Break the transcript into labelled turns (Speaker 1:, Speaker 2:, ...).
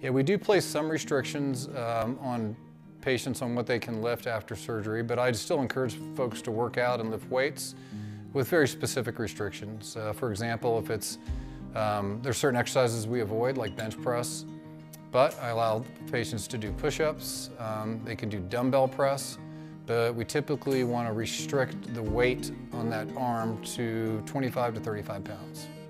Speaker 1: Yeah, we do place some restrictions on patients on what they can lift after surgery, but I still encourage folks to work out and lift weights with very specific restrictions. For example, if it's there's certain exercises we avoid, like bench press, but I allow patients to do push-ups. They can do dumbbell press, but we typically want to restrict the weight on that arm to 25 to 35 pounds.